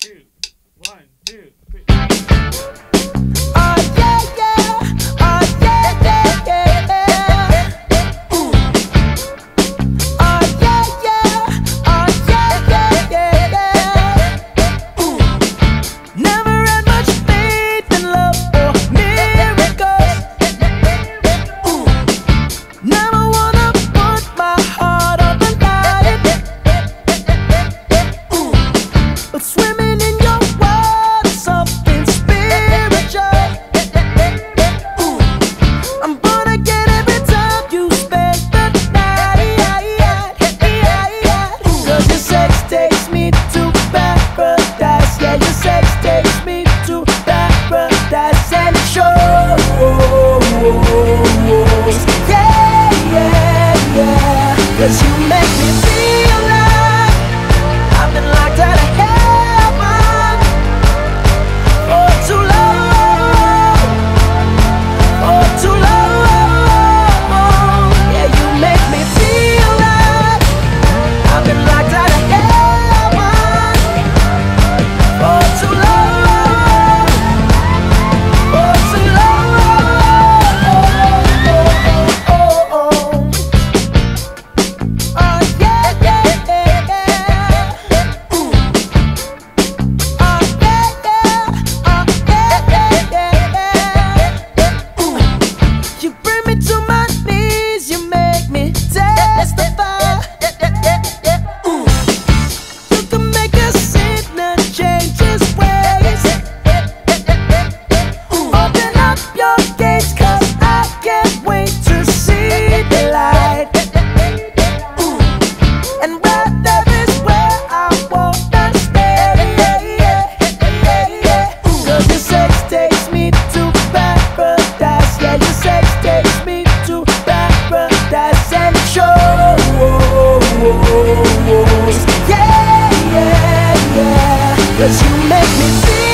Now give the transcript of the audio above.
two, 1, 2, 3. Oh yeah, yeah. Oh yeah, yeah, yeah. Ooh. Oh yeah, yeah. Oh yeah, yeah, yeah. Ooh. Never had much faith in love or miracles. Ooh. Never wanna put my heart on the line. Ooh. But swimming in your world is something spiritual. Ooh. I'm gonna get every time you spend the night. Cause your sex takes me to paradise. Yeah, your sex takes me to paradise. And it shows. Yeah, yeah, yeah. Cause you make me feel like I've been locked out of heaven for too long, for too long. Yeah, you make me feel like I've been locked out of heaven for too long, for too long. Oh yeah, yeah, yeah, yeah. Ooh. Oh yeah, yeah. Oh yeah, yeah, yeah. Ooh. You bring me to my knees, you make me testify. Ooh. You can make a sinner change his ways. Open up your gates, cause I can't wait to see the light. Ooh. And right there is where I wanna stay. Cause your sex takes me to paradise. Yeah, your sex takes me to paradise. And it shows. Yeah, yeah, yeah. Cause you make me feel